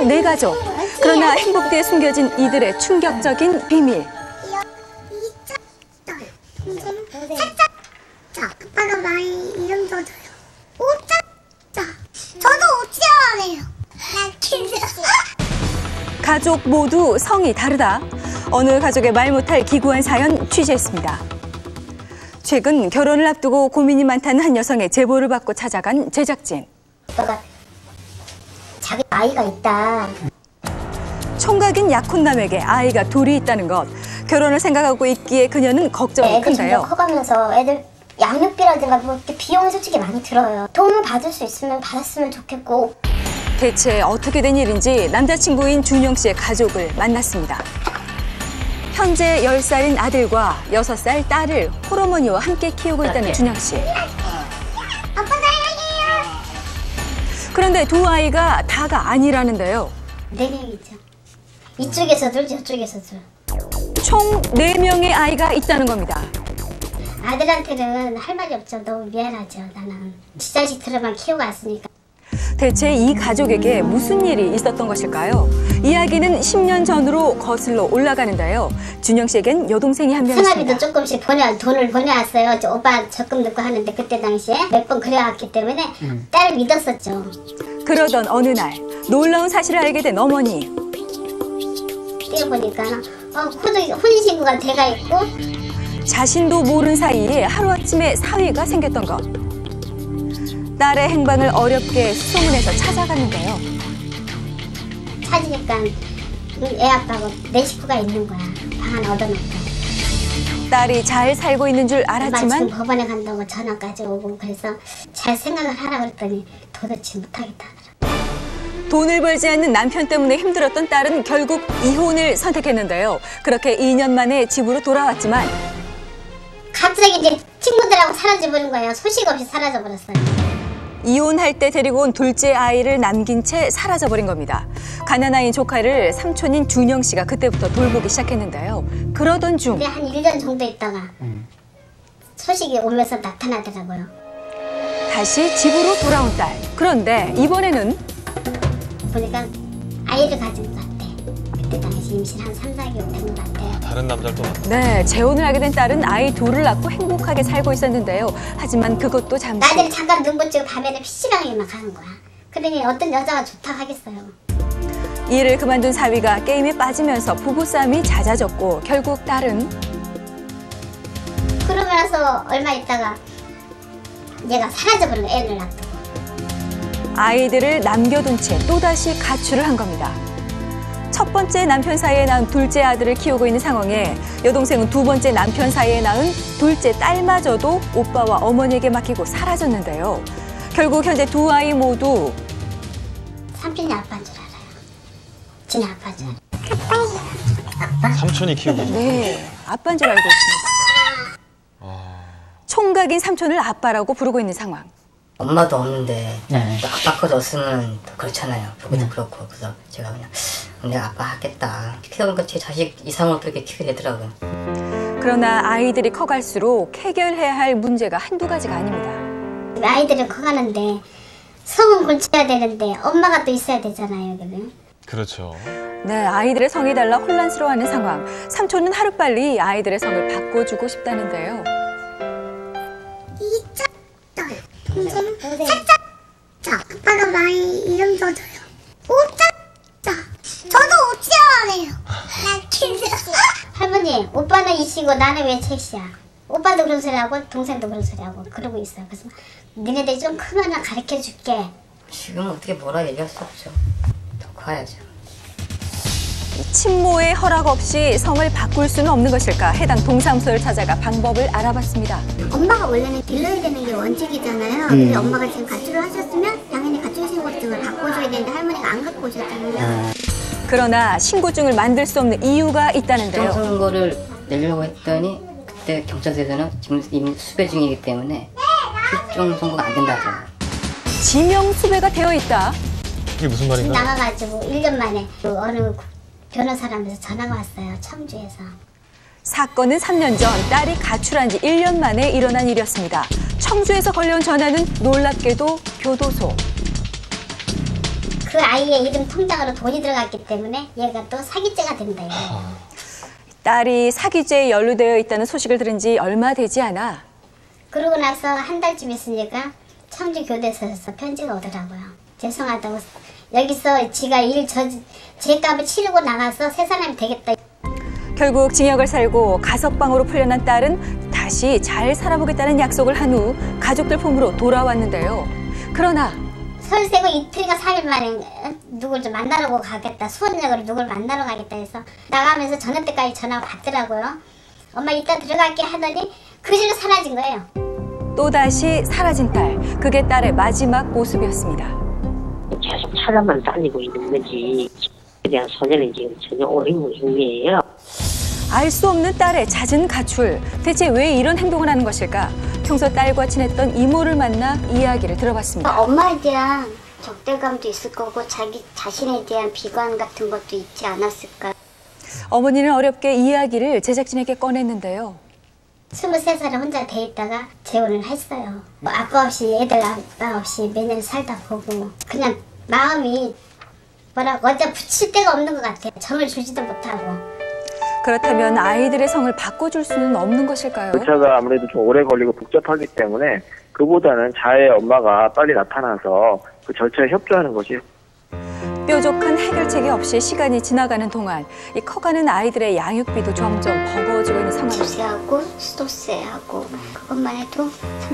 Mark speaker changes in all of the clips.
Speaker 1: 총 4가족. 그러나 행복 뒤에 숨겨진 이들의 충격적인 비밀.
Speaker 2: 아빠가 많이 이름 써줘요. 오짜. 저도 오치아래요. 나 키즈.
Speaker 1: 가족 모두 성이 다르다. 어느 가족의 말 못할 기구한 사연 취재했습니다. 최근 결혼을 앞두고 고민이 많다는 한 여성의 제보를 받고 찾아간 제작진.
Speaker 2: 오빠가 자기 아이가 있다.
Speaker 1: 총각인 약혼남에게 아이가 둘이 있다는 것. 결혼을 생각하고 있기에 그녀는 걱정이
Speaker 2: 애들
Speaker 1: 큰데요.
Speaker 2: 점점 커가면서 애들 양육비라든가 뭐 이렇게 비용이 솔직히 많이 들어요. 도움을 받을 수 있으면 받았으면 좋겠고.
Speaker 1: 대체 어떻게 된 일인지 남자친구인 준영 씨의 가족을 만났습니다. 현재 10살인 아들과 6살 딸을 홀어머니와 함께 키우고 있다는 준영 씨.
Speaker 2: 아빠 사랑해요.
Speaker 1: 그런데 두 아이가 다가 아니라는데요.
Speaker 2: 4명이죠. 이쪽에서 둘, 저쪽에서 둘.
Speaker 1: 총 4명의 아이가 있다는 겁니다.
Speaker 2: 아들한테는 할 말이 없죠. 너무 미안하죠. 나는 지 자식들만 키우고 왔으니까.
Speaker 1: 대체 이 가족에게 무슨 일이 있었던 것일까요? 이야기는 10년 전으로 거슬러 올라가는데요. 준영 씨에겐 여동생이 한 명 있습니다.
Speaker 2: 생활비도 조금씩 돈을 보내왔어요. 저 오빠 적금 넣고 하는데 그때 당시에 몇 번 그래왔기 때문에 딸을 믿었었죠.
Speaker 1: 그러던 어느 날 놀라운 사실을 알게 된 어머니.
Speaker 2: 뛰어보니까 혼인신고가 돼가 있고
Speaker 1: 자신도 모른 사이에 하루아침에 사위가 생겼던 것. 딸의 행방을 어렵게 수소문해서 찾아갔는데요.
Speaker 2: 찾으니까 애 아빠하고 내 식구가 있는 거야. 방 하나 얻어놓고.
Speaker 1: 딸이 잘 살고 있는 줄 알았지만
Speaker 2: 마침 법원에 간다고 전화까지 오고 그래서 잘 생각을 하라 그랬더니 도대체 못하겠다 하더라.
Speaker 1: 돈을 벌지 않는 남편 때문에 힘들었던 딸은 결국 이혼을 선택했는데요. 그렇게 2년 만에 집으로 돌아왔지만
Speaker 2: 갑자기 이제 친구들하고 사라져버린 거예요. 소식 없이 사라져버렸어요.
Speaker 1: 이혼할 때 데리고 온 둘째 아이를 남긴 채 사라져버린 겁니다. 가난아이인 조카를 삼촌인 준영 씨가 그때부터 돌보기 시작했는데요. 그러던 중
Speaker 2: 근데 한 1년 정도 있다가 소식이 오면서 나타나더라고요.
Speaker 1: 다시 집으로 돌아온 딸. 그런데 이번에는
Speaker 2: 보니까 아이를 가진 것 같아. 그때 당시 임신 한 3, 4개월 된 것 같아요.
Speaker 3: 다른 남자를 또 만났어.
Speaker 1: 네, 재혼을 하게 된 딸은 아이 둘을 낳고 행복하게 살고 있었는데요. 하지만 그것도 잠시.
Speaker 2: 낮에는 잠깐 눈 붙이고 밤에는 PC방에만 가는 거야. 그러니 어떤 여자가 좋다 하겠어요.
Speaker 1: 일을 그만둔 사위가 게임에 빠지면서 부부싸움이 잦아졌고 결국 딸은
Speaker 2: 그러고 나서 얼마 있다가 얘가 사라져버린 거야. 애를 놔두고.
Speaker 1: 아이들을 남겨둔 채 또다시 가출을 한 겁니다. 첫 번째 남편 사이에 낳은 둘째 아들을 키우고 있는 상황에 여동생은 두 번째 남편 사이에 낳은 둘째 딸마저도 오빠와 어머니에게 맡기고 사라졌는데요. 결국 현재 두 아이 모두
Speaker 2: 삼촌이 아빠인 줄 알아요. 진짜 아빠인 줄 알아요.
Speaker 3: 삼촌이 키우고 있는.
Speaker 1: 네, 아빠인 줄 알고 있습니다. 총각인 삼촌을 아빠라고 부르고 있는 상황.
Speaker 4: 엄마도 없는데 또 아빠 거 줬으면 또 그렇잖아요. 보기도 그렇고. 그래서 제가 그냥 내가 아빠 하겠다. 키우다 보니까 제 자식 이상을 그렇게 키우게 되더라고요.
Speaker 1: 그러나 아이들이 커갈수록 해결해야 할 문제가 한두 가지가 아닙니다.
Speaker 2: 아이들은 커가는데 성은 골쳐야 되는데 엄마가 또 있어야 되잖아요. 여기는.
Speaker 3: 그렇죠.
Speaker 1: 네, 아이들의 성이 달라 혼란스러워하는 상황. 삼촌은 하루빨리 아이들의 성을 바꿔주고 싶다는데요.
Speaker 2: 아빠가 많이 이름 써줘요. 오짜. 저도 오치아래요. 나 키즈. 할머니, 오빠는 이씨고 나는 왜 셋이야? 오빠도 그런 소리 하고 동생도 그런 소리 하고 그러고 있어요. 그래서 니네들이 좀 크면 가르쳐 줄게.
Speaker 4: 지금은 어떻게 뭐라 얘기할 수 없죠. 더 커야죠.
Speaker 1: 친모의 허락 없이 성을 바꿀 수는 없는 것일까? 해당 동사무소를 찾아가 방법을 알아봤습니다.
Speaker 2: 엄마가 원래는 길러야 되는 게 원칙이잖아요. 근데 엄마가 지금 가출을 하셨으면 당연히 가출 신고증을 바꿔줘야 되는데 할머니가 안 갖고 오셨잖아요.
Speaker 1: 그러나 신고증을 만들 수 없는 이유가 있다는데요.
Speaker 4: 신고를 내려고 했더니 그때 경찰서에서는 지금 이미 수배 중이기 때문에 필종 선고가 안 된다고.
Speaker 1: 지명 수배가 되어 있다.
Speaker 3: 이게 무슨 말인가?
Speaker 2: 나가가지고 1년 만에 그 어느 변호사라면서 전화가 왔어요. 청주에서.
Speaker 1: 사건은 3년 전 딸이 가출한 지 1년 만에 일어난 일이었습니다. 청주에서 걸려온 전화는 놀랍게도 교도소.
Speaker 2: 그 아이의 이름 통장으로 돈이 들어갔기 때문에 얘가 또 사기죄가 된대요.
Speaker 1: 딸이 사기죄에 연루되어 있다는 소식을 들은 지 얼마 되지 않아
Speaker 2: 그러고 나서 한 달쯤 있으니까 청주 교대소에서 편지가 오더라고요. 죄송하다고 여기서 지가 죄값을 치르고 나가서 새 사람이 되겠다.
Speaker 1: 결국 징역을 살고 가석방으로 풀려난 딸은 다시 잘 살아보겠다는 약속을 한 후 가족들 품으로 돌아왔는데요. 그러나
Speaker 2: 설 세고 이틀인가 3일 만에 누굴 좀 만나러 가겠다. 수원역으로 누굴 만나러 가겠다 해서 나가면서 저녁 때까지 전화가 받더라고요. 엄마 이따 들어갈게 하더니 그 실로 사라진 거예요.
Speaker 1: 또다시 사라진 딸. 그게 딸의 마지막 모습이었습니다.
Speaker 5: 계속 찾아만 다니고 있는 거지. 에 대한 소재는 지금 전혀 오해무 행위예요.
Speaker 1: 알 수 없는 딸의 잦은 가출. 대체 왜 이런 행동을 하는 것일까? 평소 딸과 친했던 이모를 만나 이야기를 들어봤습니다.
Speaker 2: 엄마에 대한 적대감도 있을 거고 자기 자신에 대한 비관 같은 것도 있지 않았을까.
Speaker 1: 어머니는 어렵게 이야기를 제작진에게 꺼냈는데요.
Speaker 2: 23살에 혼자 돼 있다가 재혼을 했어요. 뭐 아빠 없이 애들 아빠 없이 몇 년 살다 보고 그냥 마음이 뭐라고 어디다 붙일 데가 없는 것 같아요. 정을 주지도 못하고.
Speaker 1: 그렇다면 아이들의 성을 바꿔줄 수는 없는 것일까요?
Speaker 6: 절차가 아무래도 좀 오래 걸리고 복잡하기 때문에 그보다는 자의 엄마가 빨리 나타나서 그 절차에 협조하는 것이
Speaker 1: 뾰족한 해결책이 없이 시간이 지나가는 동안 이 커가는 아이들의 양육비도 점점 버거워지고 있는 상황입니다.
Speaker 2: 집세하고 수도세하고 그것만 해도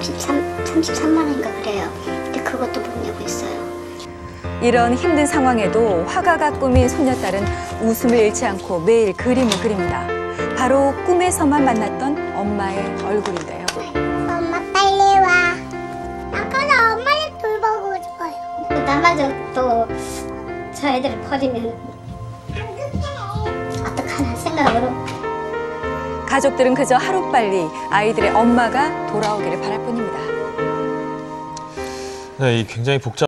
Speaker 2: 33만 원인가 그래요. 근데 그것도 못 내고 있어요.
Speaker 1: 이런 힘든 상황에도 화가가 꾸민 손녀딸은 웃음을 잃지 않고 매일 그림을 그립니다. 바로 꿈에서만 만났던 엄마의 얼굴인데요.
Speaker 2: 엄마 빨리 와. 아까는 엄마를 돌보고 싶어요. 나마저 또 저 애들을 버리면 어떡하나 생각으로.
Speaker 1: 가족들은 그저 하루빨리 아이들의 엄마가 돌아오기를 바랄 뿐입니다.
Speaker 3: 네, 이 굉장히 복잡